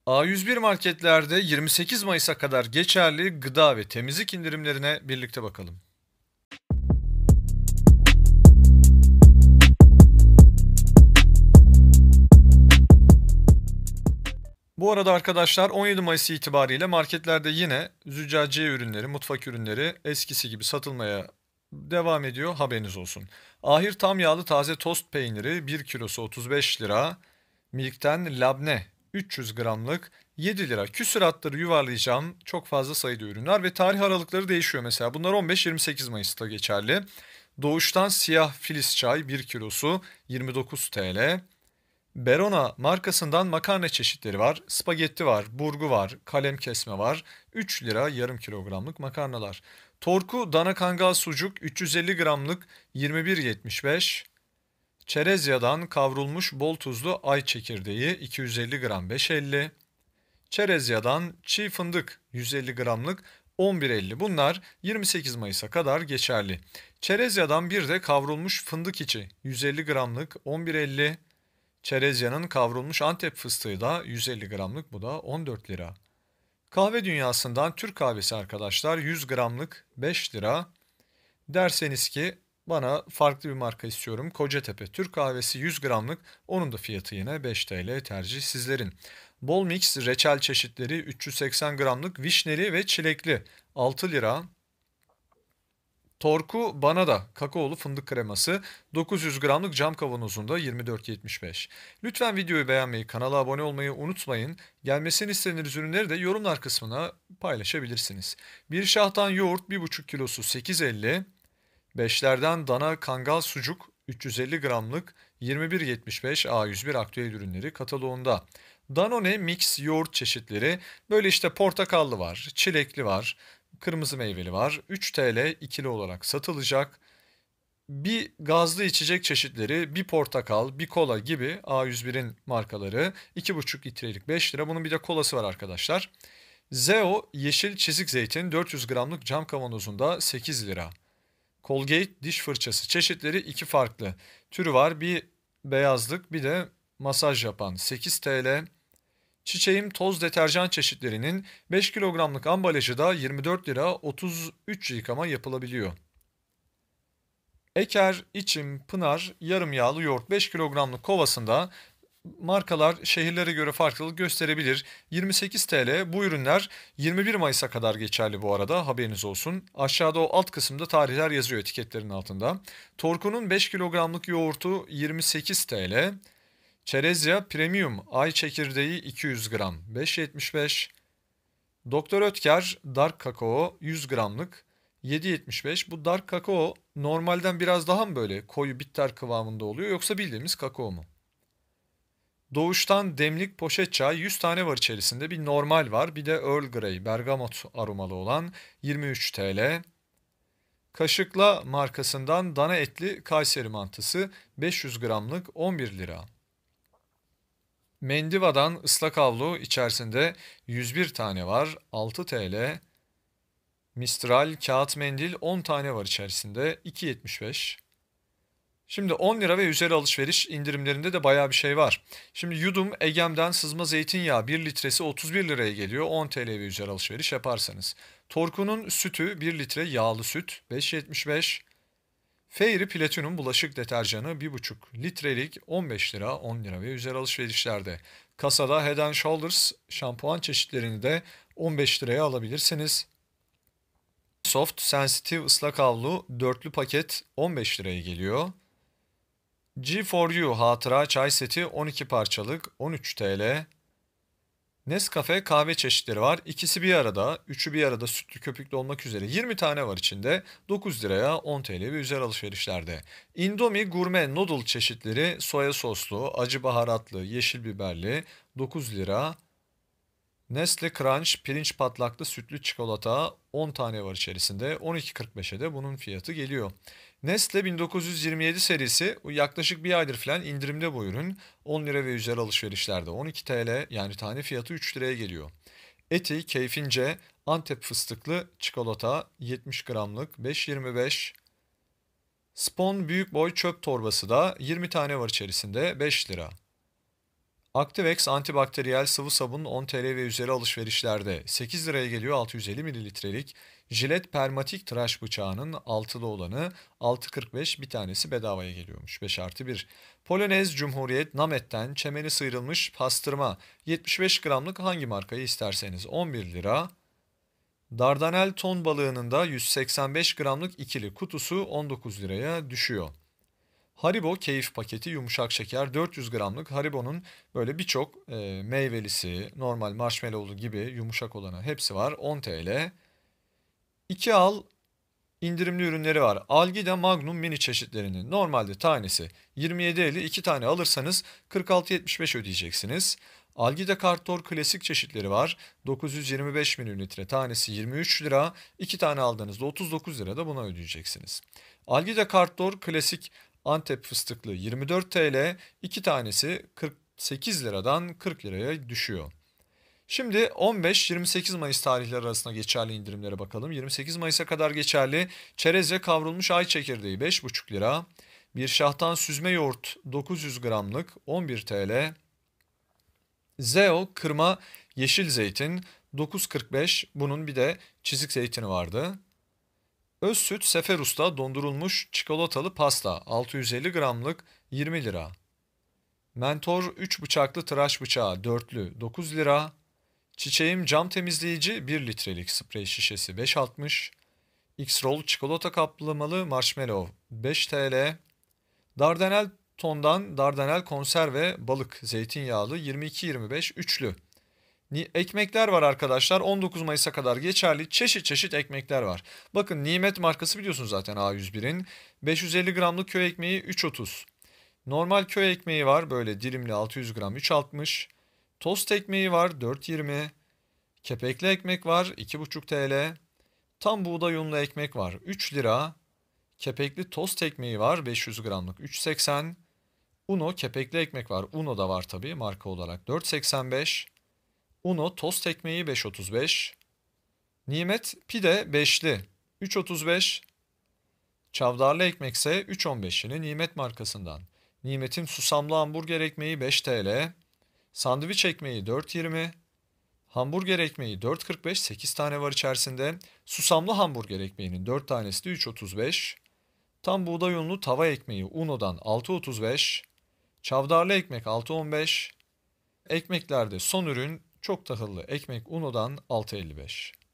A101 marketlerde 28 Mayıs'a kadar geçerli gıda ve temizlik indirimlerine birlikte bakalım. Bu arada arkadaşlar 17 Mayıs itibariyle marketlerde yine züccaciye ürünleri, mutfak ürünleri eskisi gibi satılmaya devam ediyor, haberiniz olsun. Ahir tam yağlı taze tost peyniri 1 kilosu 35 lira. Milk'ten labne 300 gramlık 7 lira. Küsuratları yuvarlayacağım, çok fazla sayıda ürünler ve tarih aralıkları değişiyor mesela. Bunlar 15-28 Mayıs'ta geçerli. Doğuştan siyah filiz çay 1 kilosu 29 TL. Berona markasından makarna çeşitleri var. Spagetti var, burgu var, kalem kesme var. 3 lira yarım kilogramlık makarnalar. Torku dana kangal sucuk 350 gramlık 21,75. Çerezya'dan kavrulmuş bol tuzlu ay çekirdeği 250 gram 5,50. Çerezya'dan çiğ fındık 150 gramlık 11,50. Bunlar 28 Mayıs'a kadar geçerli. Çerezya'dan bir de kavrulmuş fındık içi 150 gramlık 11,50. Çerezya'nın kavrulmuş Antep fıstığı da 150 gramlık, bu da 14 lira. Kahve dünyasından Türk kahvesi arkadaşlar 100 gramlık 5 lira. Derseniz ki bana farklı bir marka istiyorum, Kocatepe Türk kahvesi 100 gramlık, onun da fiyatı yine 5 TL, tercih sizlerin. Bol mix reçel çeşitleri 380 gramlık vişneli ve çilekli 6 lira. Torku bana da kakaolu fındık kreması 900 gramlık cam kavanozunda 24,75. Lütfen videoyu beğenmeyi, kanala abone olmayı unutmayın. Gelmesini istediğiniz ürünleri de yorumlar kısmına paylaşabilirsiniz. Bir şahtan yoğurt 1,5 kilosu 8,50. Beşlerden dana kangal sucuk 350 gramlık 21,75 A101 aktüel ürünleri kataloğunda. Danone mix yoğurt çeşitleri böyle işte portakallı var, çilekli var, kırmızı meyveli var. 3 TL ikili olarak satılacak. Bir gazlı içecek çeşitleri, bir portakal, bir kola gibi A101'in markaları 2,5 litrelik 5 lira. Bunun bir de kolası var arkadaşlar. Zeo yeşil çizik zeytin 400 gramlık cam kavanozunda 8 lira. Colgate diş fırçası çeşitleri iki farklı türü var. Bir beyazlık, bir de masaj yapan 8 TL. Çiçeğim toz deterjan çeşitlerinin 5 kilogramlık ambalajı da 24 lira 33 yıkama yapılabiliyor. Eker, İçim, Pınar yarım yağlı yoğurt 5 kilogramlık kovasında markalar şehirlere göre farklılık gösterebilir. 28 TL, bu ürünler 21 Mayıs'a kadar geçerli bu arada, haberiniz olsun. Aşağıda o alt kısımda tarihler yazıyor etiketlerin altında. Torku'nun 5 kilogramlık yoğurtu 28 TL. Çerezya Premium ay çekirdeği 200 gram 5,75. Doktor Ötker Dark Kakao 100 gramlık 7,75. Bu Dark Kakao normalden biraz daha mı böyle koyu bitter kıvamında oluyor, yoksa bildiğimiz kakao mu? Doğuştan demlik poşet çay 100 tane var içerisinde. Bir normal var, bir de Earl Grey bergamot aromalı olan 23 TL. Kaşıkla markasından dana etli Kayseri mantısı 500 gramlık 11 lira. Mendiva'dan ıslak havlu içerisinde 101 tane var 6 TL. Mistral kağıt mendil 10 tane var içerisinde 2,75. Şimdi 10 lira ve üzeri alışveriş indirimlerinde de bayağı bir şey var. Şimdi Yudum Egem'den sızma zeytinyağı 1 litresi 31 liraya geliyor 10 TL ve üzeri alışveriş yaparsanız. Torku'nun sütü 1 litre yağlı süt 5,75. Fairy Platinum bulaşık deterjanı 1,5 litrelik 15 lira 10 lira ve üzeri alışverişlerde. Kasada Head and Shoulders şampuan çeşitlerini de 15 liraya alabilirsiniz. Soft Sensitive ıslak havlu dörtlü paket 15 liraya geliyor. G4U hatıra çay seti 12 parçalık 13 TL. Nescafe kahve çeşitleri var. İkisi bir arada, üçü bir arada sütlü köpüklü olmak üzere 20 tane var içinde. 9 liraya 10 TL ve üzeri alışverişlerde. Indomie gurme noodle çeşitleri soya soslu, acı baharatlı, yeşil biberli 9 lira. Nestle Crunch pirinç patlaklı sütlü çikolata 10 tane var içerisinde. 12,45'e de bunun fiyatı geliyor. Nestle 1927 serisi yaklaşık bir aydır falan indirimde bu ürün. 10 lira ve üzeri alışverişlerde 12 TL, yani tane fiyatı 3 liraya geliyor. Eti keyfince Antep fıstıklı çikolata 70 gramlık 5,25. Spon büyük boy çöp torbası da 20 tane var içerisinde 5 lira. Activex antibakteriyel sıvı sabun 10 TL ve üzeri alışverişlerde 8 liraya geliyor 650 mililitrelik. Gillette Permatik tıraş bıçağının altılı olanı 6,45, bir tanesi bedavaya geliyormuş 5+1. Polonez Cumhuriyet Namet'ten çemeni sıyrılmış pastırma 75 gramlık hangi markayı isterseniz 11 lira. Dardanel ton balığının da 185 gramlık ikili kutusu 19 liraya düşüyor. Haribo keyif paketi yumuşak şeker 400 gramlık. Haribo'nun böyle birçok meyvelisi, normal marshmallowlu gibi yumuşak olanı hepsi var. 10 TL. 2 al indirimli ürünleri var. Algida Magnum mini çeşitlerinin normalde tanesi 27,50, 2 tane alırsanız 46,75 ödeyeceksiniz. Algida Kartor klasik çeşitleri var. 925 mililitre tanesi 23 lira. 2 tane aldığınızda 39 lira da buna ödeyeceksiniz. Algida Kartor klasik Antep fıstıklı 24 TL. 2 tanesi 48 liradan 40 liraya düşüyor. Şimdi 15-28 Mayıs tarihleri arasında geçerli indirimlere bakalım. 28 Mayıs'a kadar geçerli çerezle kavrulmuş ay çekirdeği 5,5 lira. Bir şahtan süzme yoğurt 900 gramlık 11 TL. Zeo kırma yeşil zeytin 9,45. Bunun bir de çizik zeytini vardı. Özsüt Seferus'ta dondurulmuş çikolatalı pasta 650 gramlık 20 lira. Mentor 3 bıçaklı tıraş bıçağı dörtlü 9 lira. Çiçeğim cam temizleyici 1 litrelik sprey şişesi 5,60. X-Roll çikolata kaplamalı marshmallow 5 TL. Dardanel tondan Dardanel konserve balık zeytinyağlı 22-25 üçlü. Ekmekler var arkadaşlar. 19 Mayıs'a kadar geçerli çeşit çeşit ekmekler var. Bakın Nimet markası biliyorsunuz zaten A101'in. 550 gramlık köy ekmeği 3,30. Normal köy ekmeği var böyle dilimli 600 gram 3,60. Tost ekmeği var 4,20. Kepekli ekmek var 2,5 TL. Tam buğday unlu ekmek var 3 lira. Kepekli tost ekmeği var 500 gramlık 3,80. Uno kepekli ekmek var. Uno da var tabii marka olarak 4,85. Uno tost ekmeği 5,35. Nimet pide beşli 3,35. Çavdarlı ekmekse 3,15 yine Nimet markasından. Nimet'in susamlı hamburger ekmeği 5 TL. Sandviç ekmeği 4,20. Hamburger ekmeği 4,45, 8 tane var içerisinde. Susamlı hamburger ekmeğinin 4 tanesi de 3,35. Tam buğday unlu tava ekmeği Uno'dan 6,35. Çavdarlı ekmek 6,15. Ekmeklerde son ürün çok tahıllı ekmek Uno'dan 6,55.